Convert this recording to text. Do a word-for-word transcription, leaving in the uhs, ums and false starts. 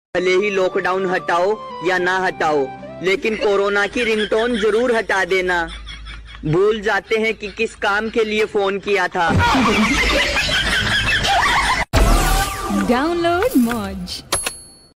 भले ही लॉकडाउन हटाओ या ना हटाओ, लेकिन कोरोना की रिंगटोन जरूर हटा देना। भूल जाते हैं कि किस काम के लिए फोन किया था। डाउनलोड मौज।